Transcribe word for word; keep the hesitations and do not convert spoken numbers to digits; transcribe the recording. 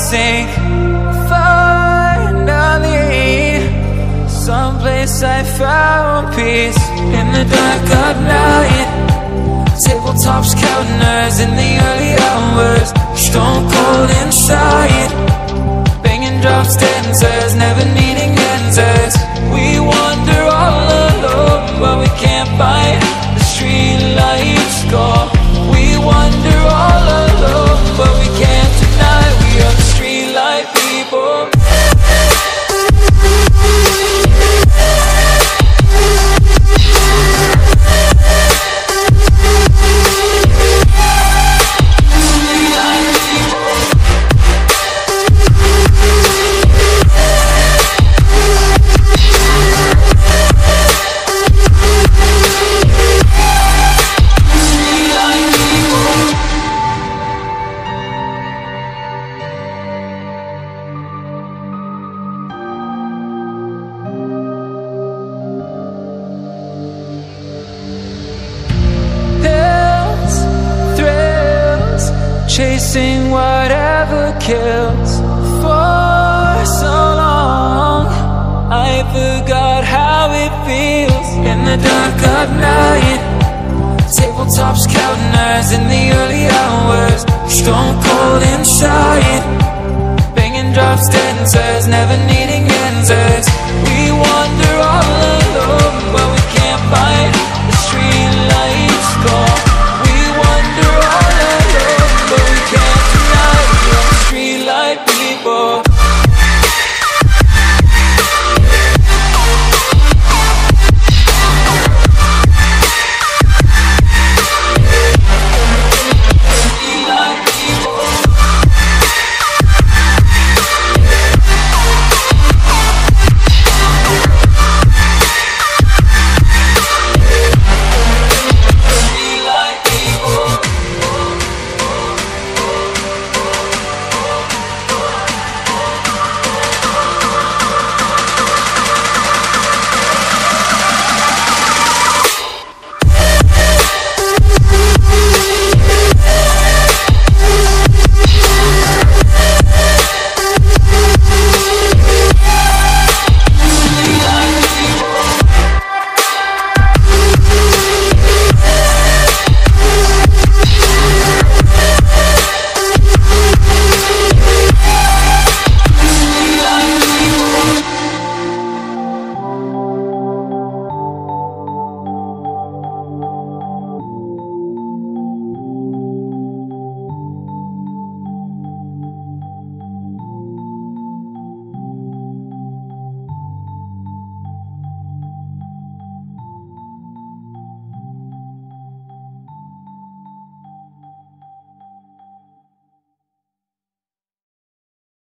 sink. Finally, someplace I found peace. In the dark of night, tabletops counting nerves in the early hours. Stone cold inside, banging drops, dancers, never needing answers. We wander all alone, but we can't find the streetlights go. We wander all alone, but we can't deny we are the streetlight people. Chasing whatever kills. For so long I forgot how it feels. In the dark of night, tabletops counting nerves in the early hours. Stone cold inside, banging drops, dancers, never needing answers.